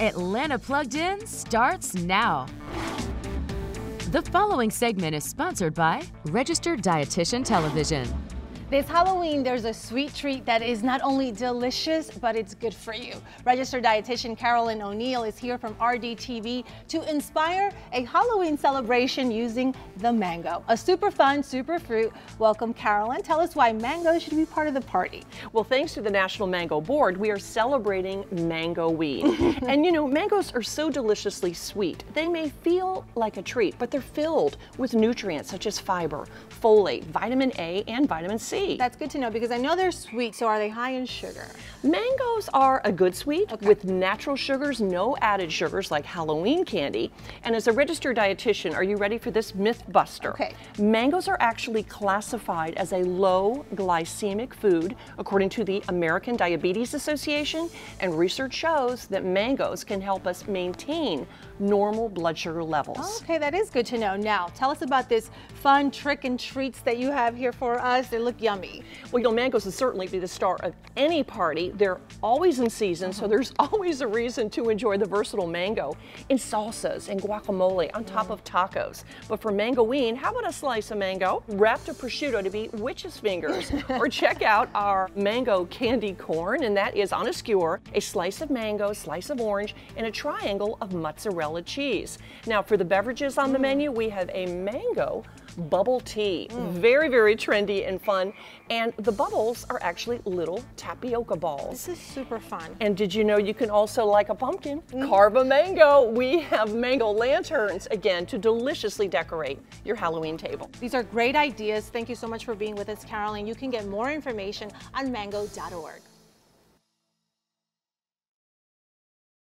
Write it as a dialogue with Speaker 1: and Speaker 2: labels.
Speaker 1: Atlanta Plugged In starts now. The following segment is sponsored by Registered Dietitian Television.
Speaker 2: This Halloween, there's a sweet treat that is not only delicious, but it's good for you. Registered dietitian Carolyn O'Neill is here from RDTV to inspire a Halloween celebration using the mango, a super fun super fruit. Welcome, Carolyn. Tell us why mango should be part of the party.
Speaker 3: Well, thanks to the National Mango Board, we are celebrating Mango-ween. And you know, mangoes are so deliciously sweet. They may feel like a treat, but they're filled with nutrients such as fiber, folate, vitamin A, and vitamin C.
Speaker 2: That's good to know because I know they're sweet, so are they high in sugar?
Speaker 3: Mangoes are a good sweet with natural sugars, no added sugars like Halloween candy. And as a registered dietitian, are you ready for this myth buster?
Speaker 2: Okay.
Speaker 3: Mangoes are actually classified as a low glycemic food according to the American Diabetes Association, and research shows that mangoes can help us maintain normal blood sugar levels.
Speaker 2: Okay, that is good to know. Now, tell us about this fun trick and treats that you have here for us. They look yummy.
Speaker 3: Well, you know, mangoes will certainly be the star of any party. They're always in season, so there's always a reason to enjoy the versatile mango in salsas and guacamole on top of tacos. But for Mango-ween, how about a slice of mango wrapped in prosciutto to be witch's fingers? Or check out our mango candy corn, and that is on a skewer, a slice of mango, slice of orange, and a triangle of mozzarella cheese. Now, for the beverages on the menu, we have a mango bubble tea. Very, very trendy and fun. And the bubbles are actually little tapioca balls.
Speaker 2: This is super fun.
Speaker 3: And did you know you can also, like a pumpkin, carve a mango? We have mango lanterns, again, to deliciously decorate your Halloween table.
Speaker 2: These are great ideas. Thank you so much for being with us, Carolyn. You can get more information on mango.org.